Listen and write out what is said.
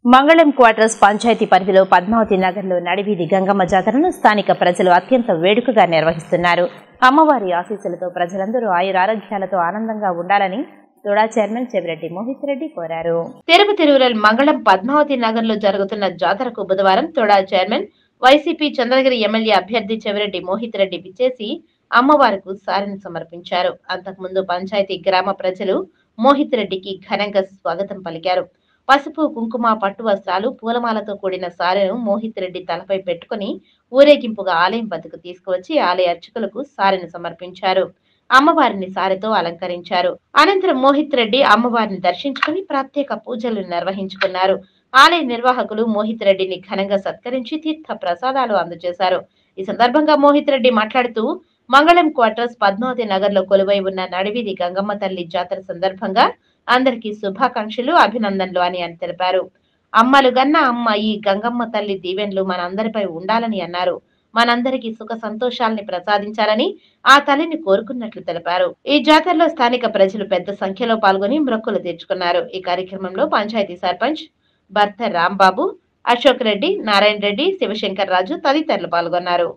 మంగళం క్వార్టర్స్ పంచాయతీ పరిధిలో పద్మావతి నగర్లో నడివీధి గంగమ్మ జాతరను స్థానిక ప్రజలు అత్యంత వేడుకగా నిర్వహిస్తున్నారు. అమ్మవారి ఆశీస్సులతో ప్రజలందరూ ఆయురారోగ్యాలతో ఆనందంగా ఉండాలని తోడా చైర్మన్ చెవిరెడ్డి మోహిత్ రెడ్డి కోరారు. తిరుపతి రూరల్ మంగళం పద్మావతి నగర్లో జరుగుతున్న జాతరకు బుధవారం తోడా చైర్మన్ వైసీపీ చంద్రగిరి ఎమ్మెల్యే అభ్యర్థి చెవిరెడ్డి మోహిత్ రెడ్డి విచ్చేసి అమ్మవారికి సారెను సమర్పించారు. అంతకుముందు పంచాయతీ గ్రామ ప్రజలు మోహిత్ రెడ్డికి ఘనంగా స్వాగతం పలికారు. పసుపు, కుంకుమ, పట్టు వస్త్రాలు, పూలమాలతో కూడిన సారెను మోహిత్ రెడ్డి తలపై పెట్టుకుని ఊరేగింపుగా ఆలయం వద్దకు తీసుకువచ్చి ఆలయ అర్చకులకు సారెను సమర్పించారు. అమ్మవారిని సారెతో అలంకరించారు. అనంతరం మోహిత్ రెడ్డి అమ్మవారిని దర్శించుకుని ప్రత్యేక పూజలు నిర్వహించుకున్నారు. ఆలయ నిర్వాహకులు మోహిత్ రెడ్డిని ఘనంగా సత్కరించి తీర్థ ప్రసాదాలు అందజేశారు. ఈ సందర్భంగా మోహిత్ రెడ్డి మాట్లాడుతూ మంగళం క్వార్టర్స్ పద్మావతి నగర్ లో కొలువై ఉన్న నడివీధి గంగమ్మ తల్లి జాతర సందర్భంగా అందరికీ శుభాకాంక్షలు, అభినందనలు అని తెలిపారు. అమ్మలు గన్న అమ్మ ఈ గంగమ్మ తల్లి దీవెనలు మనందరిపై ఉండాలని అన్నారు. మనందరికీ సుఖ సంతోషాలని ప్రసాదించాలని ఆ తల్లిని కోరుకున్నట్లు తెలిపారు. ఈ జాతరలో స్థానిక ప్రజలు పెద్ద సంఖ్యలో పాల్గొని మొక్కులు తీర్చుకున్నారు. ఈ కార్యక్రమంలో పంచాయతీ సర్పంచ్ భర్త రాంబాబు, అశోక్ రెడ్డి, నారాయణ రెడ్డి, శివశంకర్ రాజు తదితరులు పాల్గొన్నారు.